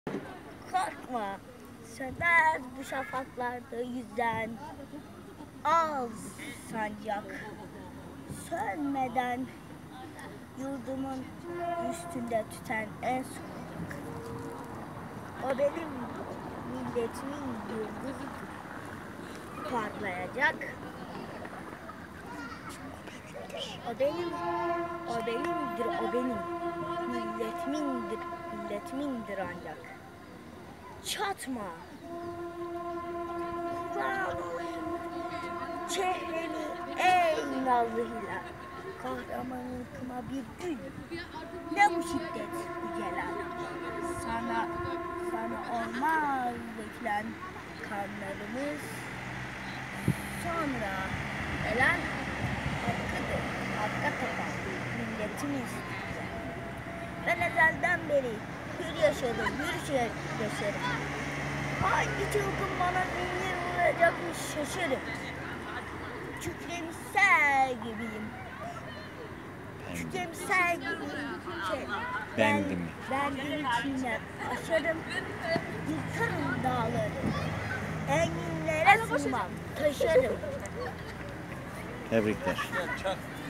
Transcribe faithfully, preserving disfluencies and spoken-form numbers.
Korkma, söner bu şafaklarda yüzen al sancak. Sönmeden yurdumun üstünde tüten en sancak. O benim milletimin yıldızı parlayacak. O benim, o benimdir, o benim. Milletimindir, milletimindir ancak. Çatma. Kulağım, çehremi ey nazlı hilal. Kahramanlıkıma bir gül. Ne bu şiddet, bu celal. Sana, sana olmaz dökülen kanlarımız. Sonra gelen hakkıdır, hakka tapan milletimiz. Ben ezelden beri hür yaşadım, hür yaşarım. Hangi çılgın bana zincir vuracakmış şaşırım. Kükremişsel gibiyim. Kükremişsel gibiyim. Şey, ben, bendim içine aşarım. Yıkarım dağları. Enginlere sığmam, taşarım. Tebrikler.